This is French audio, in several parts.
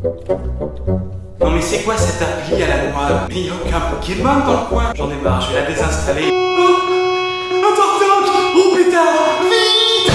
Non mais c'est quoi cette appli à la noix? Mais il n'y a aucun Pokémon dans le coin. J'en ai marre, je vais la désinstaller. Oh, un toc-toc. Oh putain, vite.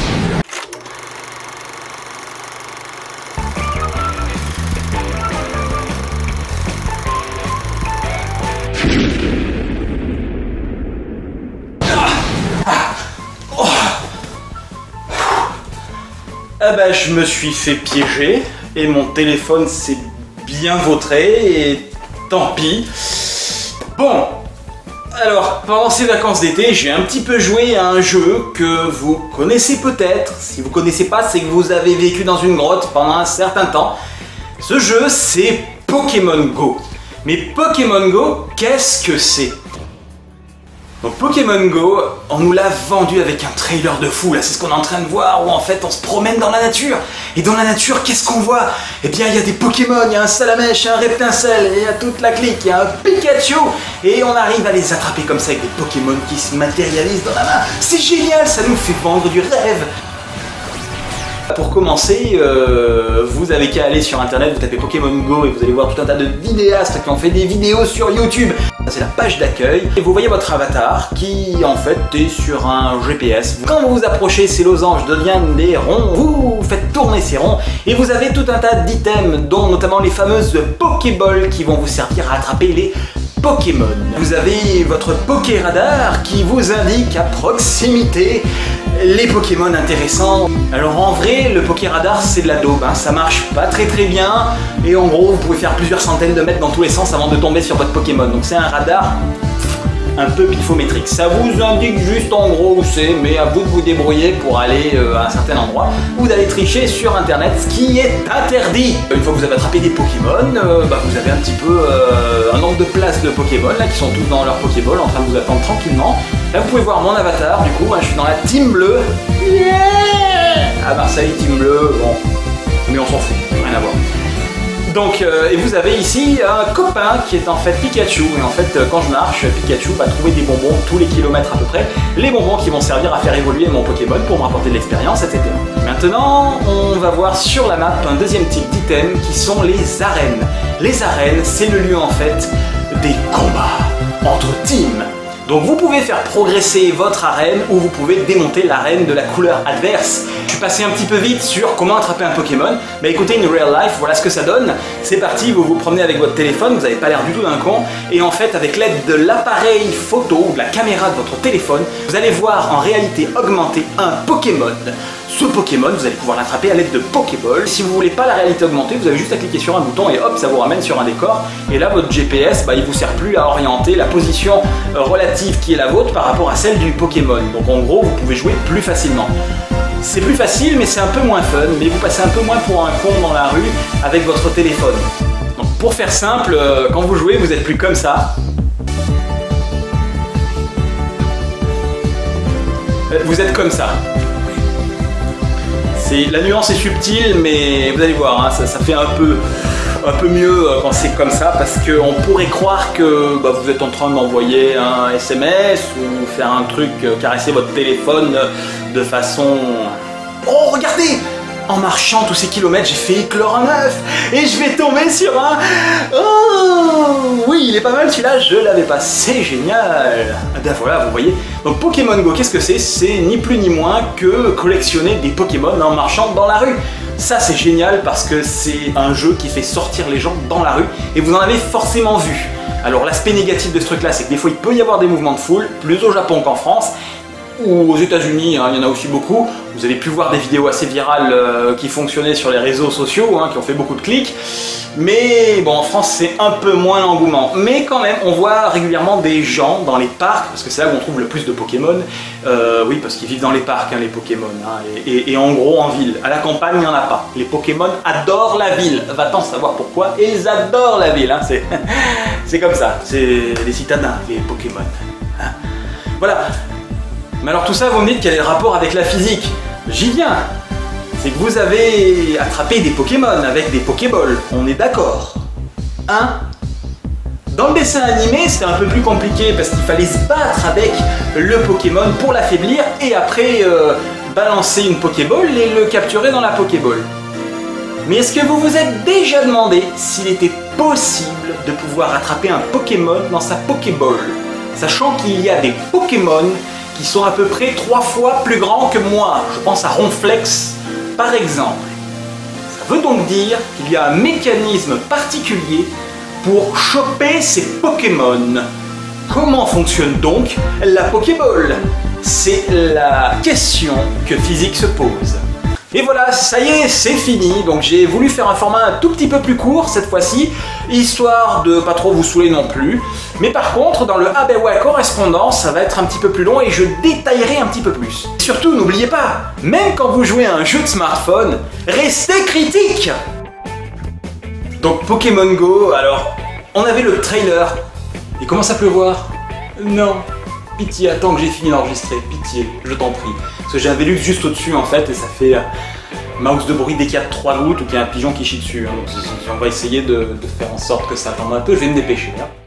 Ah bah je me suis fait piéger et mon téléphone s'est bien vautré et tant pis. Bon, alors pendant ces vacances d'été j'ai un petit peu joué à un jeu que vous connaissez peut-être. Si vous connaissez pas, c'est que vous avez vécu dans une grotte pendant un certain temps. Ce jeu c'est Pokémon Go. Mais Pokémon Go, qu'est-ce que c'est? Donc Pokémon Go, on nous l'a vendu avec un trailer de fou, là c'est ce qu'on est en train de voir, où en fait on se promène dans la nature. Et dans la nature, qu'est-ce qu'on voit? Eh bien il y a des Pokémon, il y a un Salamèche, il y a un Reptincelle, il y a toute la clique, il y a un Pikachu. Et on arrive à les attraper comme ça avec des Pokémon qui se matérialisent dans la main. C'est génial, ça nous fait vendre du rêve. Pour commencer, vous avez qu'à aller sur internet, vous tapez Pokémon Go et vous allez voir tout un tas de vidéastes qui ont fait des vidéos sur YouTube. C'est la page d'accueil et vous voyez votre avatar qui en fait est sur un GPS. Quand vous vous approchez, ces losanges deviennent des ronds, vous faites tourner ces ronds et vous avez tout un tas d'items, dont notamment les fameuses Pokéballs qui vont vous servir à attraper les Pokémon. Vous avez votre Pokéradar qui vous indique à proximité les Pokémon intéressants. Alors en vrai, le Pokéradar c'est de la daube, hein. Ça marche pas très bien et en gros vous pouvez faire plusieurs centaines de mètres dans tous les sens avant de tomber sur votre Pokémon. Donc c'est un radar un peu pifométrique. Ça vous indique juste en gros où c'est, mais à vous de vous débrouiller pour aller à un certain endroit. Vous allez tricher sur internet, ce qui est interdit. Une fois que vous avez attrapé des Pokémon, vous avez un petit peu un nombre de places de Pokémon là qui sont tous dans leur Pokéball en train de vous attendre tranquillement. Là vous pouvez voir mon avatar, du coup je suis dans la team bleue. Yeah, à Marseille, team bleue, bon, mais on s'en fout, rien à voir. Donc, et vous avez ici un copain qui est en fait Pikachu. Et en fait, quand je marche, Pikachu va trouver des bonbons tous les kilomètres à peu près. Les bonbons qui vont servir à faire évoluer mon Pokémon pour me rapporter de l'expérience, etc. Maintenant, on va voir sur la map un deuxième type d'item qui sont les arènes. Les arènes, c'est le lieu en fait des combats entre teams. Donc vous pouvez faire progresser votre arène ou vous pouvez démonter l'arène de la couleur adverse. Je suis passé un petit peu vite sur comment attraper un Pokémon, mais écoutez, in real life, voilà ce que ça donne. C'est parti, vous vous promenez avec votre téléphone, vous n'avez pas l'air du tout d'un con, et en fait avec l'aide de l'appareil photo ou de la caméra de votre téléphone, vous allez voir en réalité augmentée un Pokémon. Ce Pokémon, vous allez pouvoir l'attraper à l'aide de Pokéball. Si vous voulez pas la réalité augmentée, vous avez juste à cliquer sur un bouton et hop, ça vous ramène sur un décor. Et là, votre GPS, il vous sert plus à orienter la position relative qui est la vôtre par rapport à celle du Pokémon. Donc en gros, vous pouvez jouer plus facilement. C'est plus facile, mais c'est un peu moins fun. Mais vous passez un peu moins pour un con dans la rue avec votre téléphone. Donc pour faire simple, quand vous jouez, vous êtes plus comme ça. Vous êtes comme ça. La nuance est subtile, mais vous allez voir, hein, ça fait un peu mieux quand c'est comme ça, parce qu'on pourrait croire que vous êtes en train d'envoyer un SMS ou faire un truc, caresser votre téléphone de façon... Oh, regardez! En marchant tous ces kilomètres, j'ai fait éclore un œuf et je vais tomber sur un... Oh oui, il est pas mal celui-là, je l'avais pas, c'est génial. Ben voilà, vous voyez. Donc Pokémon Go, qu'est-ce que c'est? C'est ni plus ni moins que collectionner des Pokémon en marchant dans la rue. Ça c'est génial parce que c'est un jeu qui fait sortir les gens dans la rue et vous en avez forcément vu. Alors l'aspect négatif de ce truc-là, c'est que des fois il peut y avoir des mouvements de foule, plus au Japon qu'en France. Ou aux États-Unis, hein, il y en a aussi beaucoup. Vous avez pu voir des vidéos assez virales qui fonctionnaient sur les réseaux sociaux, hein, qui ont fait beaucoup de clics. Mais bon, en France, c'est un peu moins l'engouement. Mais quand même, on voit régulièrement des gens dans les parcs, parce que c'est là où on trouve le plus de Pokémon. Oui, parce qu'ils vivent dans les parcs, hein, les Pokémon. Hein, et en gros, en ville. À la campagne, il n'y en a pas. Les Pokémon adorent la ville. Va-t-on savoir pourquoi? Ils adorent la ville. Hein, c'est comme ça. C'est les citadins, les Pokémon. Hein. Voilà. Mais alors tout ça, vous me dites quel est le rapport avec la physique? J'y viens. C'est que vous avez attrapé des Pokémon avec des Pokéballs, on est d'accord. Hein? Dans le dessin animé, c'était un peu plus compliqué parce qu'il fallait se battre avec le Pokémon pour l'affaiblir et après balancer une Pokéball et le capturer dans la Pokéball. Mais est-ce que vous vous êtes déjà demandé s'il était possible de pouvoir attraper un Pokémon dans sa Pokéball, sachant qu'il y a des Pokémon qui sont à peu près 3 fois plus grands que moi. Je pense à Ronflex par exemple. Ça veut donc dire qu'il y a un mécanisme particulier pour choper ces Pokémon. Comment fonctionne donc la Pokéball? C'est la question que Physique se pose. Et voilà, ça y est, c'est fini. Donc j'ai voulu faire un format un tout petit peu plus court cette fois-ci, histoire de pas trop vous saouler non plus. Mais par contre, dans le Ah ben ouais correspondance, ça va être un petit peu plus long et je détaillerai un petit peu plus. Surtout, n'oubliez pas, même quand vous jouez à un jeu de smartphone, restez critique. Donc Pokémon Go, alors, on avait le trailer. Il commence à pleuvoir. Non. Pitié, attends que j'ai fini d'enregistrer. Pitié, je t'en prie. Parce que j'ai un Velux juste au-dessus en fait et ça fait max de bruit dès qu'il y a 3 gouttes ou qu'il y a un pigeon qui chie dessus. Hein. Donc on va essayer de faire en sorte que ça attende un peu. Je vais me dépêcher. Hein.